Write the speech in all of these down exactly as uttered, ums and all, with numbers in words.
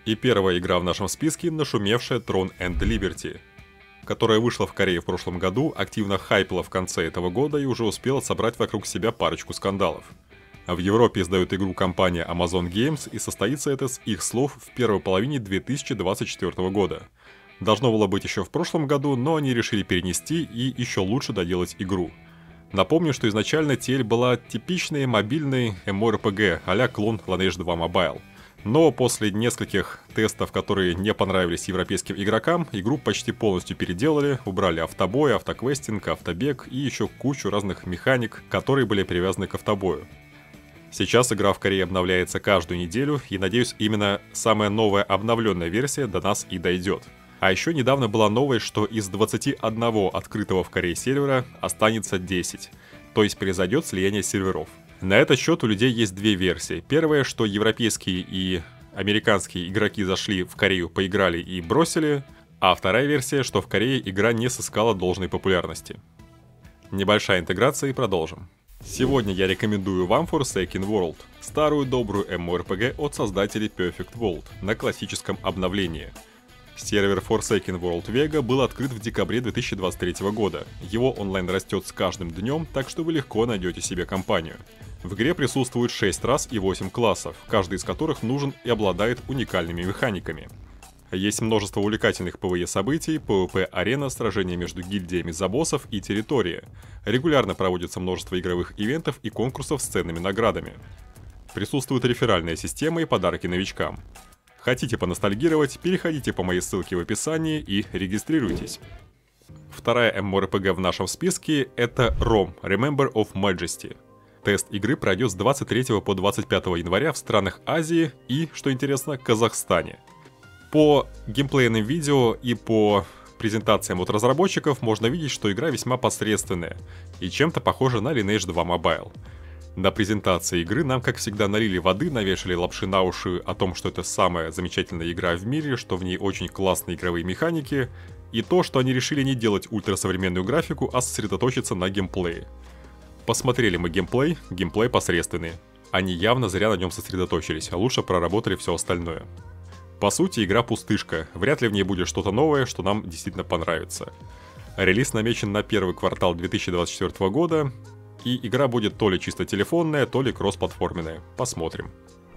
И первая игра в нашем списке — нашумевшая Tron and Liberty, которая вышла в Корее в прошлом году, активно хайпила в конце этого года и уже успела собрать вокруг себя парочку скандалов. В Европе издает игру компания Amazon Games, и состоится это с их слов в первой половине две тысячи двадцать четвёртого года. Должно было быть еще в прошлом году, но они решили перенести и еще лучше доделать игру. Напомню, что изначально ти эл была типичной мобильной эм о эр пи джи а-ля клон Lineage два Mobile. Но после нескольких тестов, которые не понравились европейским игрокам, игру почти полностью переделали, убрали автобой, автоквестинг, автобег и еще кучу разных механик, которые были привязаны к автобою. Сейчас игра в Корее обновляется каждую неделю, и, надеюсь, именно самая новая обновленная версия до нас и дойдет. А еще недавно была новость, что из двадцати одного открытого в Корее сервера останется десять, то есть произойдет слияние серверов. На этот счет у людей есть две версии. Первая, что европейские и американские игроки зашли в Корею, поиграли и бросили, а вторая версия, что в Корее игра не сыскала должной популярности. Небольшая интеграция и продолжим. Сегодня я рекомендую вам Forsaken World, старую добрую эм о эр пи джи от создателей Perfect World на классическом обновлении. Сервер Forsaken World Vega был открыт в декабре две тысячи двадцать третьего года. Его онлайн растет с каждым днем, так что вы легко найдете себе компанию. В игре присутствует шесть рас и восемь классов, каждый из которых нужен и обладает уникальными механиками. Есть множество увлекательных пи ви и-событий, пи ви пи-арена, сражения между гильдиями за боссов и территория. Регулярно проводится множество игровых ивентов и конкурсов с ценными наградами. Присутствует реферальная система и подарки новичкам. Хотите поностальгировать, переходите по моей ссылке в описании и регистрируйтесь. Вторая эм о эр пи джи в нашем списке — это ром Remember of Majesty. Тест игры пройдет с двадцать третьего по двадцать пятого января в странах Азии и, что интересно, Казахстане. По геймплейным видео и по презентациям от разработчиков можно видеть, что игра весьма посредственная и чем-то похожа на Lineage два Mobile. На презентации игры нам, как всегда, налили воды, навешали лапши на уши о том, что это самая замечательная игра в мире, что в ней очень классные игровые механики, и то, что они решили не делать ультрасовременную графику, а сосредоточиться на геймплее. Посмотрели мы геймплей, геймплей посредственный. Они явно зря на нем сосредоточились, а лучше проработали все остальное. По сути, игра пустышка, вряд ли в ней будет что-то новое, что нам действительно понравится. Релиз намечен на первый квартал две тысячи двадцать четвёртого года, и игра будет то ли чисто телефонная, то ли кроссплатформенная. Посмотрим.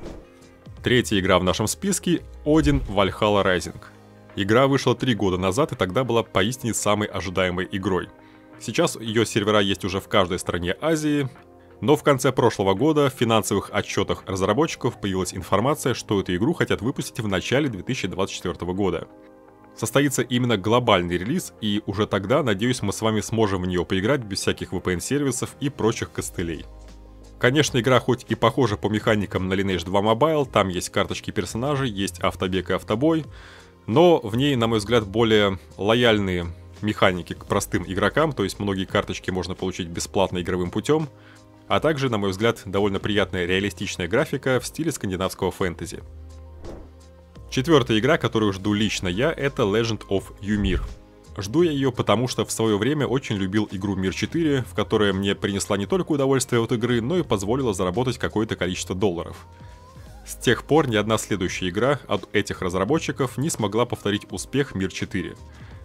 Третья игра в нашем списке — Odin Valhalla Rising. Игра вышла три года назад и тогда была поистине самой ожидаемой игрой. Сейчас ее сервера есть уже в каждой стране Азии, но в конце прошлого года в финансовых отчетах разработчиков появилась информация, что эту игру хотят выпустить в начале две тысячи двадцать четвёртого года. Состоится именно глобальный релиз, и уже тогда, надеюсь, мы с вами сможем в нее поиграть без всяких ви пи эн-сервисов и прочих костылей. Конечно, игра хоть и похожа по механикам на Lineage два Mobile, там есть карточки персонажей, есть автобег и автобой, но в ней, на мой взгляд, более лояльные механики к простым игрокам, то есть многие карточки можно получить бесплатно игровым путем, а также, на мой взгляд, довольно приятная реалистичная графика в стиле скандинавского фэнтези. Четвертая игра, которую жду лично я, это Legend of Ymir. Жду я ее, потому что в свое время очень любил игру Мир четыре, в которая мне принесла не только удовольствие от игры, но и позволила заработать какое-то количество долларов. С тех пор ни одна следующая игра от этих разработчиков не смогла повторить успех Мир четыре.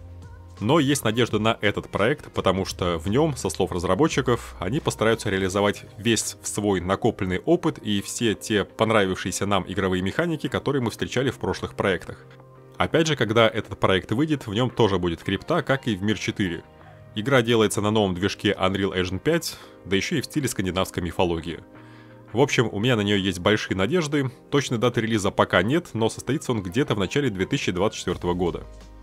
Но есть надежда на этот проект, потому что в нем, со слов разработчиков, они постараются реализовать весь свой накопленный опыт и все те понравившиеся нам игровые механики, которые мы встречали в прошлых проектах. Опять же, когда этот проект выйдет, в нем тоже будет крипта, как и в Мир четыре. Игра делается на новом движке Unreal Engine пять, да еще и в стиле скандинавской мифологии. В общем, у меня на нее есть большие надежды, точной даты релиза пока нет, но состоится он где-то в начале две тысячи двадцать четвёртого года.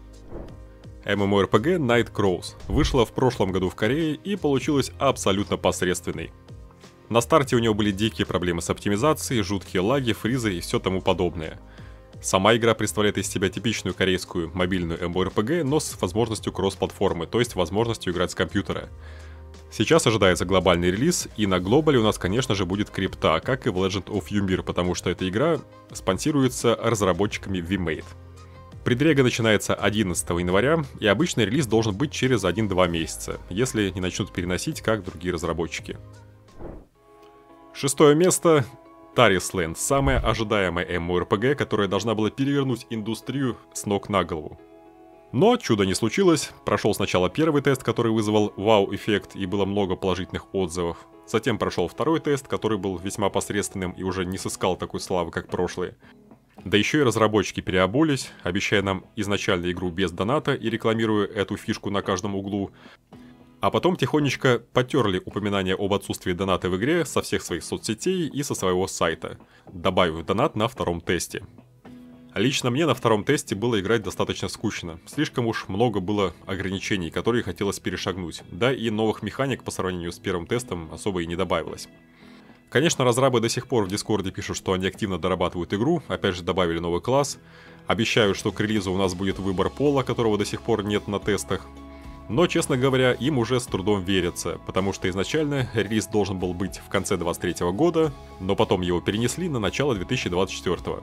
эм эм о эр пи джи Night Crows вышла в прошлом году в Корее и получилась абсолютно посредственной. На старте у него были дикие проблемы с оптимизацией, жуткие лаги, фризы и все тому подобное. Сама игра представляет из себя типичную корейскую мобильную эм эм о эр пи джи, но с возможностью кросс-платформы, то есть возможностью играть с компьютера. Сейчас ожидается глобальный релиз, и на глобале у нас, конечно же, будет крипта, как и в Legend of Ymir, потому что эта игра спонсируется разработчиками ви мейд. Предрега начинается одиннадцатого января, и обычный релиз должен быть через один-два месяца, если не начнут переносить, как другие разработчики. Шестое место. Taris Land — самая ожидаемая MMORPG, которая должна была перевернуть индустрию с ног на голову. Но чудо не случилось. Прошел сначала первый тест, который вызвал вау-эффект и было много положительных отзывов. Затем прошел второй тест, который был весьма посредственным и уже не сыскал такой славы, как прошлые. Да еще и разработчики переобулись, обещая нам изначально игру без доната и рекламируя эту фишку на каждом углу. А потом тихонечко потерли упоминание об отсутствии доната в игре со всех своих соцсетей и со своего сайта, добавив донат на втором тесте. Лично мне на втором тесте было играть достаточно скучно, слишком уж много было ограничений, которые хотелось перешагнуть, да и новых механик по сравнению с первым тестом особо и не добавилось. Конечно, разрабы до сих пор в Дискорде пишут, что они активно дорабатывают игру, опять же добавили новый класс, обещают, что к релизу у нас будет выбор пола, которого до сих пор нет на тестах. Но, честно говоря, им уже с трудом верится, потому что изначально релиз должен был быть в конце двадцать третьего года, но потом его перенесли на начало две тысячи двадцать четвёртого.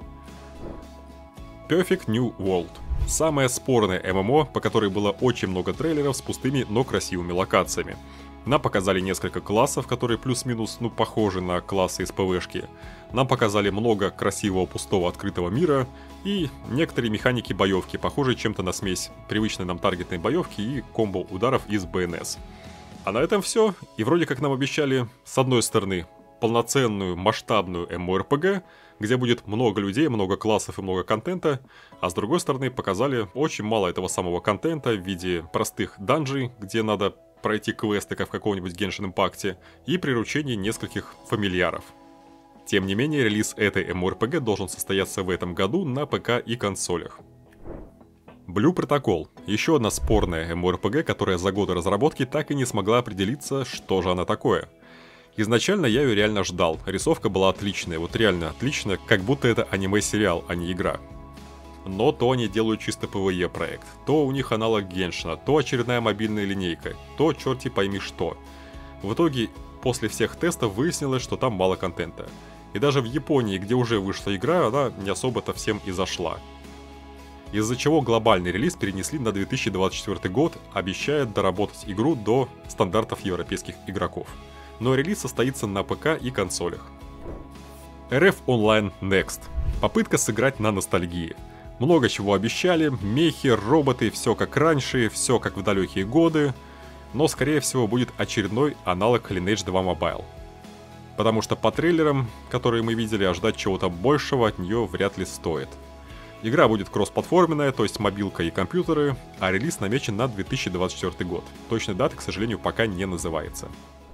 Perfect New World. Самая спорная ММО, по которой было очень много трейлеров с пустыми, но красивыми локациями. Нам показали несколько классов, которые плюс-минус, ну, похожи на классы из ПВшки. Нам показали много красивого пустого открытого мира и некоторые механики боевки, похожие чем-то на смесь привычной нам таргетной боевки и комбо-ударов из бэ эн эс. А на этом все, и вроде как нам обещали, с одной стороны, полноценную масштабную MMORPG, где будет много людей, много классов и много контента, а с другой стороны показали очень мало этого самого контента в виде простых данжей, где надо пройти квесты, как в каком-нибудь Genshin Impact, и приручение нескольких фамильяров. Тем не менее, релиз этой MMORPG должен состояться в этом году на ПК и консолях. Blue Protocol — еще одна спорная MMORPG, которая за годы разработки так и не смогла определиться, что же она такое. Изначально я ее реально ждал, рисовка была отличная, вот реально отличная, как будто это аниме-сериал, а не игра. Но то они делают чисто PvE проект, то у них аналог Геншина, то очередная мобильная линейка, то черти пойми что. В итоге, после всех тестов выяснилось, что там мало контента. И даже в Японии, где уже вышла игра, она не особо-то всем и зашла. Из-за чего глобальный релиз перенесли на две тысячи двадцать четвёртый год, обещая доработать игру до стандартов европейских игроков. Но релиз состоится на ПК и консолях. эр эф Online Next. Попытка сыграть на ностальгии. Много чего обещали, мехи, роботы, все как раньше, все как в далекие годы, но скорее всего будет очередной аналог Lineage два Mobile. Потому что по трейлерам, которые мы видели, ожидать чего-то большего от нее вряд ли стоит. Игра будет кроссплатформенная, то есть мобилка и компьютеры, а релиз намечен на две тысячи двадцать четвёртый год. Точной даты, к сожалению, пока не называется.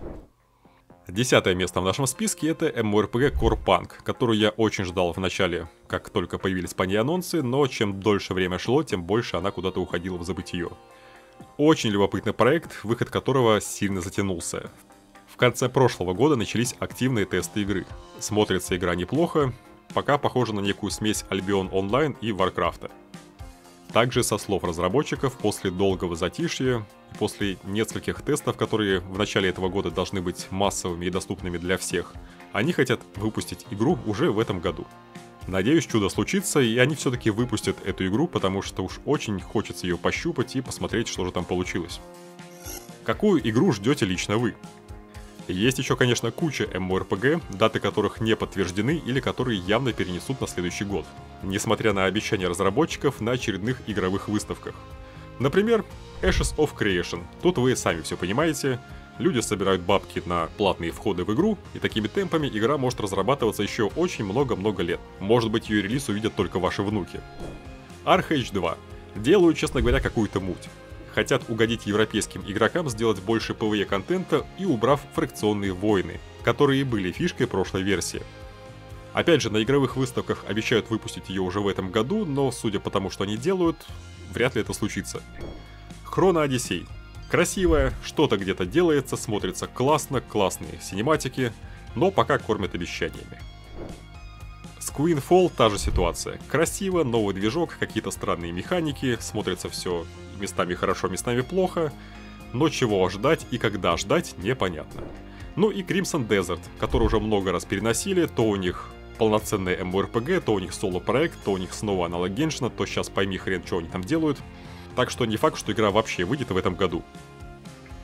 Десятое место в нашем списке — это MMORPG Core Punk, которую я очень ждал в начале, как только появились по ней анонсы, но чем дольше время шло, тем больше она куда-то уходила в забытие. Очень любопытный проект, выход которого сильно затянулся. В конце прошлого года начались активные тесты игры. Смотрится игра неплохо, пока похожа на некую смесь Albion Online и Warcraft. Также, со слов разработчиков, после долгого затишья, после нескольких тестов, которые в начале этого года должны быть массовыми и доступными для всех, они хотят выпустить игру уже в этом году. Надеюсь, чудо случится, и они все-таки выпустят эту игру, потому что уж очень хочется ее пощупать и посмотреть, что же там получилось. Какую игру ждете лично вы? Есть еще, конечно, куча MMORPG, даты которых не подтверждены или которые явно перенесут на следующий год, несмотря на обещания разработчиков на очередных игровых выставках. Например, Ashes of Creation. Тут вы сами все понимаете, люди собирают бабки на платные входы в игру, и такими темпами игра может разрабатываться еще очень много-много лет. Может быть, ее релиз увидят только ваши внуки. ArcheAge два. Делают, честно говоря, какую-то муть. Хотят угодить европейским игрокам, сделать больше PvE-контента и убрав фракционные войны, которые и были фишкой прошлой версии. Опять же, на игровых выставках обещают выпустить ее уже в этом году, но судя по тому, что они делают, вряд ли это случится. Chrono Odyssey. Красивая, что-то где-то делается, смотрится классно, классные синематики, но пока кормят обещаниями. Squeenfall — та же ситуация. Красиво, новый движок, какие-то странные механики, смотрится все местами хорошо, местами плохо, но чего ждать и когда ждать, непонятно. Ну и Crimson Desert, который уже много раз переносили, то у них полноценная MMORPG, то у них соло-проект, то у них снова аналог Геншина, то сейчас пойми хрен, что они там делают. Так что не факт, что игра вообще выйдет в этом году.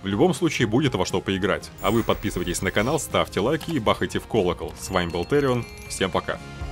В любом случае будет во что поиграть. А вы подписывайтесь на канал, ставьте лайки и бахайте в колокол. С вами был Терион, всем пока.